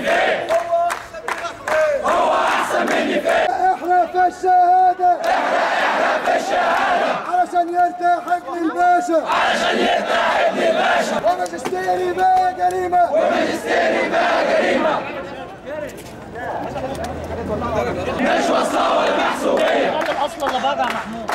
فين؟ هو أحسن مني فين؟ احنا في الشهادة، احنا في الشهادة علشان يرتاح ابن الباشا، علشان يرتاح ابن الباشا، وماجستيري بقى جريمة، وماجستيري بقى جريمة، مش وصلة ولا محسوبية. الأصل اللي بقى محمود